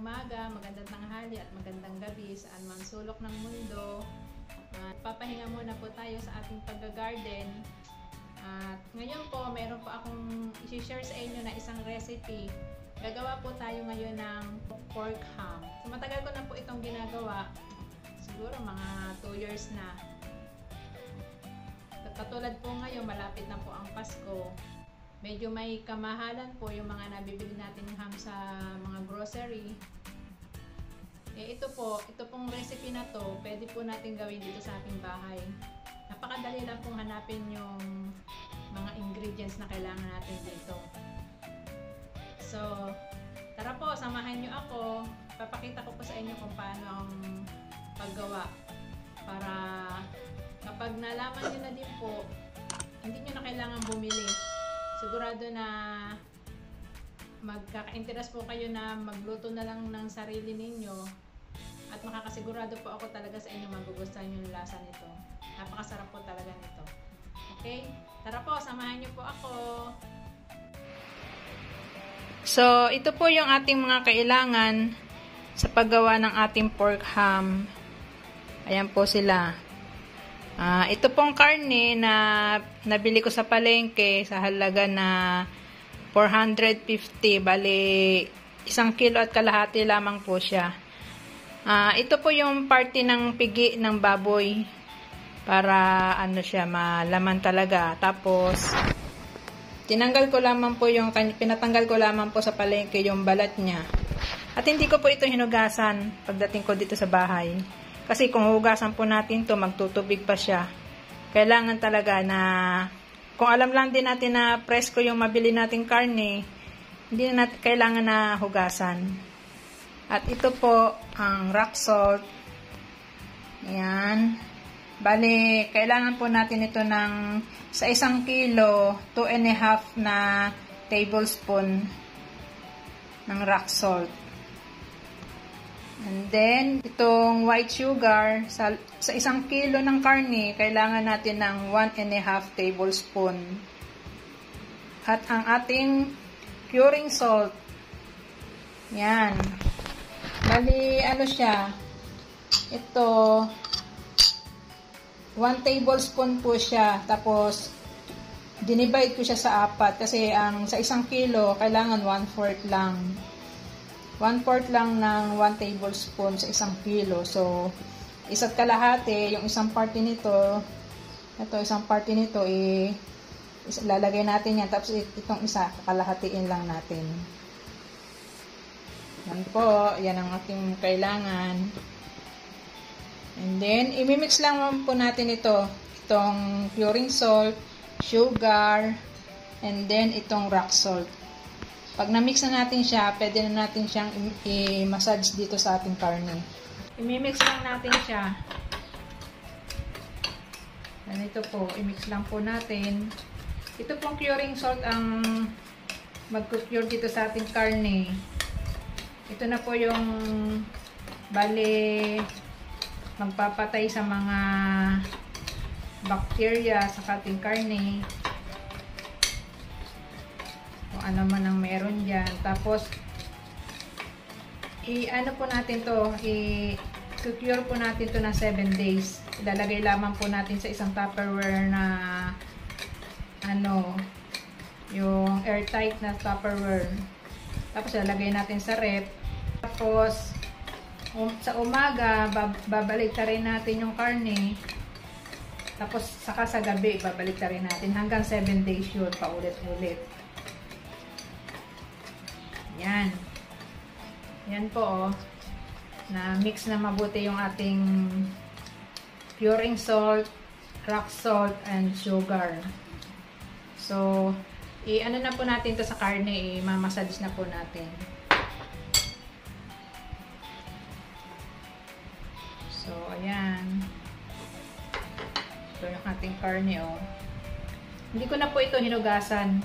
umaga, magandang tanghali at magandang gabi saan man sulok ng mundo. Papahinga muna po tayo sa ating pag-garden. At ngayon po, meron po akong i-share sa inyo na isang recipe. Gagawa po tayo ngayon ng pork ham. So, matagal ko na po itong ginagawa. Siguro mga 2 years na. Katulad po ngayon, malapit na po ang Pasko. Medyo may kamahalan po yung mga nabibili natin ham sa mga grocery. Ito pong recipe na to, pwede po natin gawin dito sa ating bahay. Napakadali lang pong hanapin yung mga ingredients na kailangan natin dito. So, tara po, samahan nyo ako. Papakita ko po sa inyo kung paano ang paggawa. Para kapag nalaman nyo na din po, hindi nyo na kailangan bumili. Sigurado na magkaka-interest po kayo na magluto na lang ng sarili ninyo at makakasigurado po ako talaga sa inyo magugustuhan yung lasa nito. Napakasarap po talaga nito. Okay? Tara po, samahan niyo po ako. So, ito po yung ating mga kailangan sa paggawa ng ating pork ham. Ayan po sila. Ito pong karne na nabili ko sa palengke sa halaga na 450, bali 1 kilo at kalahati lamang po siya. Ito po yung parte ng pigi ng baboy para ano siya, malaman talaga. Tapos pinatanggal ko lamang po sa palengke yung balat niya. At hindi ko po ito hinugasan pagdating ko dito sa bahay. Kasi kung hugasan po natin to, magtutubig pa siya. Kailangan talaga na, kung alam lang din natin na presko yung mabili nating karne, hindi na natin kailangan na hugasan. At ito po, ang rock salt. Ayan. Bali, kailangan po natin ito ng, sa 1 kilo, 2.5 na tablespoon ng rock salt. And then, itong white sugar, sa 1 kilo ng karne, kailangan natin ng 1.5 tablespoon. At ang ating curing salt, yan. Bali, ano siya, ito, 1 tablespoon po siya. Tapos, dinivide ko siya sa 4 kasi sa 1 kilo, kailangan 1/4 lang. 1/4 lang ng 1 tablespoon sa 1 kilo. So, 1 kalahati, yung isang parte nito, lalagay natin yan. Tapos, itong isa, kalahatiin lang natin. Yan po, yan ang ating kailangan. And then, imimix lang po natin ito. Itong curing salt, sugar, and then itong rock salt. Pag na-mix na natin siya, pwede na natin siyang i-massage dito sa ating karne. I-mix lang natin siya. Ganito po, i-mix lang po natin. Ito pong curing salt ang mag-cure dito sa ating karne. Ito na po yung bale magpapatay sa mga bacteria sa ating karne. Kung ano man ang meron dyan. Tapos, i-ano po natin to, i-cure po natin to na 7 days. Ilalagay lamang po natin sa isang Tupperware na yung airtight na Tupperware. Tapos, ilalagay natin sa ref. Tapos, sa umaga, babalik na rin natin yung karne. Tapos, saka sa gabi, babalik na rin natin. Hanggang 7 days yun, paulit-ulit. Yan. Yan po, na mix na mabuti yung ating curing salt, rock salt, and sugar. So, i-ano na po natin to sa karne, i-massage na po natin. So, ayan. Ito yung ating karne, oh. Hindi ko na po ito hinugasan.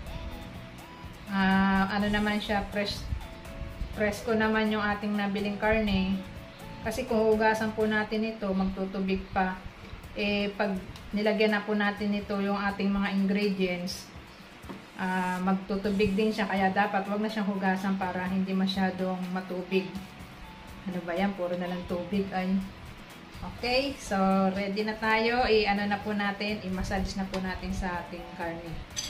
Ano naman siya, presko naman yung ating nabiling karne. Kasi kung hugasan po natin ito, magtutubig pa. Pag nilagyan na po natin ito yung ating mga ingredients, magtutubig din siya, kaya dapat wag na siyang hugasan para hindi masyadong matubig. Ano ba yan? Puro na lang tubig ay. Okay, so ready na tayo. I-ano na po natin, i-massage na po natin sa ating karne.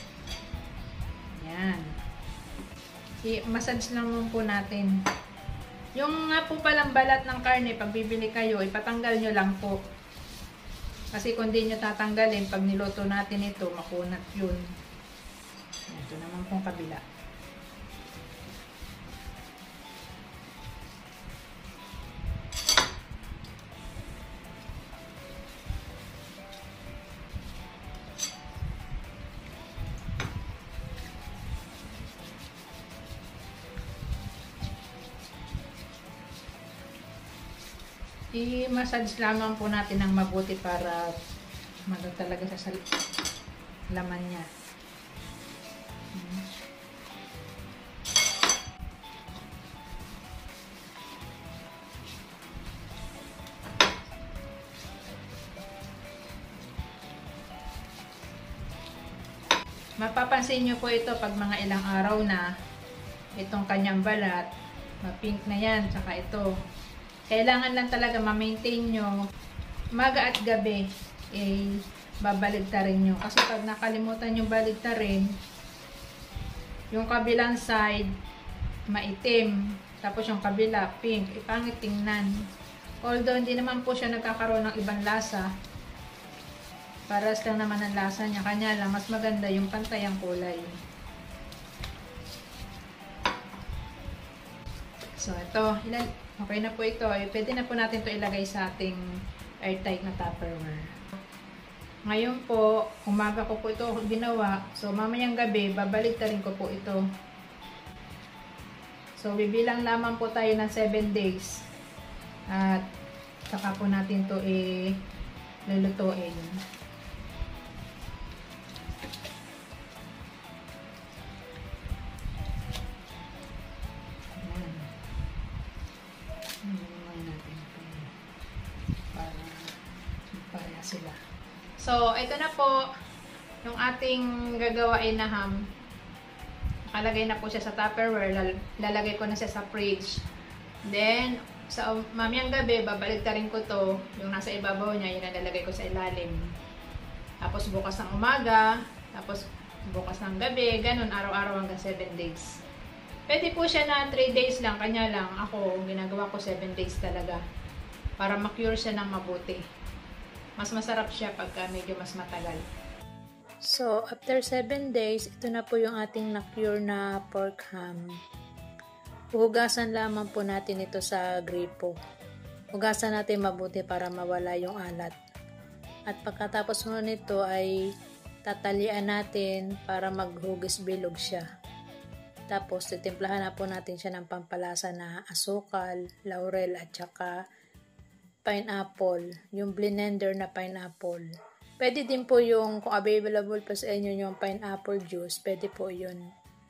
Yan. I-massage lang po natin. Yung nga po palang balat ng karne, pag bibili kayo, ipatanggal nyo lang po. Kasi kung di nyo tatanggalin, pag niluto natin ito, makunat yun. Ito naman pong kabila. I-massage lamang po natin ng mabuti para maganda talaga sa laman niya. Mapapansin nyo po ito pag mga ilang araw na itong kanyang balat, ma-pink na yan, tsaka ito. Kailangan lang talaga ma-maintain nyo umaga at gabi, babaligtarin nyo. Kasi pag nakalimutan nyo baligtarin, yung kabilang side maitim, tapos yung kabila pink, pangit tingnan. Although hindi naman po siya nagkakaroon ng ibang lasa, paras lang naman ang lasa niya, kanya lang mas maganda yung pantay ang kulay. So ito, okay na po ito. Pwede na po natin ito ilagay sa ating airtight na Tupperware. Ngayon po, umaga ko po ito ginawa. So mamayang gabi, babaligtarin ko po ito. So bibilang lamang po tayo ng 7 days. At saka po natin ito lulutuin. Sila. So, ito na po yung ating gagawain na ham. Nakalagay na po siya sa Tupperware. Lalagay ko na siya sa fridge. Then, sa mamayang gabi, babaligtarin ko to. Yung nasa ibabaw niya, yun ang lalagay ko sa ilalim. Tapos, bukas ng umaga. Tapos, bukas ng gabi. Ganun, araw-araw hanggang 7 days. Pwede po siya na 3 days lang. Kanya lang, ako, ginagawa ko 7 days talaga. Para ma-cure siya ng mabuti. Mas masarap siya pagka medyo mas matagal. So, after 7 days, ito na po yung ating na-cure na pork ham. Hugasan lamang po natin ito sa gripo. Hugasan natin mabuti para mawala yung alat. At pagkatapos mo nito ay tatalian natin para maghugis bilog siya. Tapos, titimplahan na po natin siya ng pampalasa na asukal, laurel at saka pineapple, yung blender na pineapple. Pwede din po yung, kung available pa sa inyo yung pineapple juice, pwede po yun.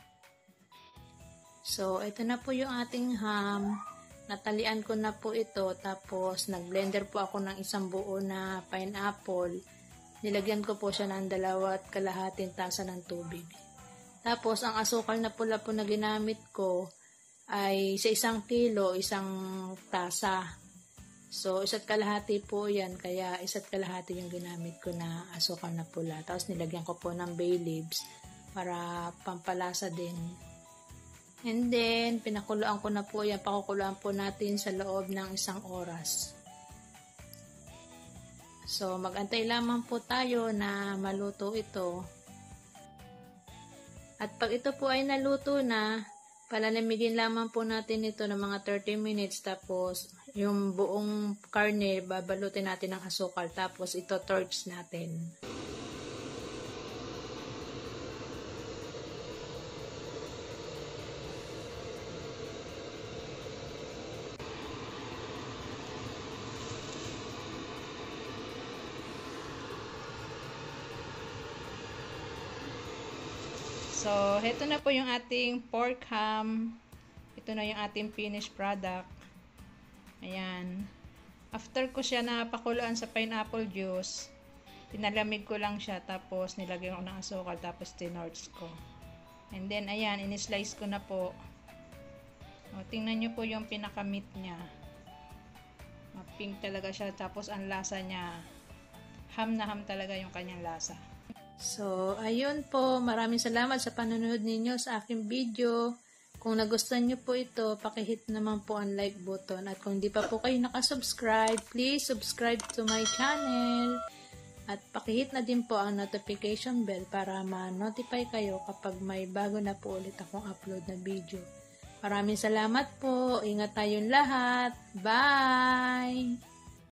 So, ito na po yung ating ham. Natalian ko na po ito, tapos nag-blender po ako ng isang buo na pineapple. Nilagyan ko po siya ng 2.5 tasa ng tubig. Tapos, ang asukal na pula po na ginamit ko ay sa 1 kilo, 1 tasa. So, 1.5 po yan, kaya 1.5 yung ginamit ko na asukal na pula. Tapos, nilagyan ko po ng bay leaves para pampalasa din. And then, pinakuluan ko na po yan. Pakukuluan po natin sa loob ng 1 oras. So, mag-antay lamang po tayo na maluto ito. At pag ito po ay naluto na, palalamigin lamang po natin ito ng mga 30 minutes. Tapos, yung buong karne, babalutin natin ng asukal. Tapos, ito torch natin. So, ito na po yung ating pork ham. Ito na yung ating finished product. Ayan. After ko siya napakuluan sa pineapple juice, pinalamig ko lang siya, tapos nilagay ko ng asukal, tapos tinorch ko. And then, ayan, in-slice ko na po. O, tingnan nyo po yung pinaka-meat niya. Pink talaga siya. Tapos, ang lasa niya, ham na ham talaga yung kanyang lasa. So, ayun po. Maraming salamat sa panonood ninyo sa aking video. Kung nagustuhan nyo po ito, pakihit naman po ang like button. At kung di pa po kayo nakasubscribe, please subscribe to my channel. At pakihit na din po ang notification bell para ma-notify kayo kapag may bago na po ulit akong upload na video. Maraming salamat po. Ingat tayong lahat. Bye!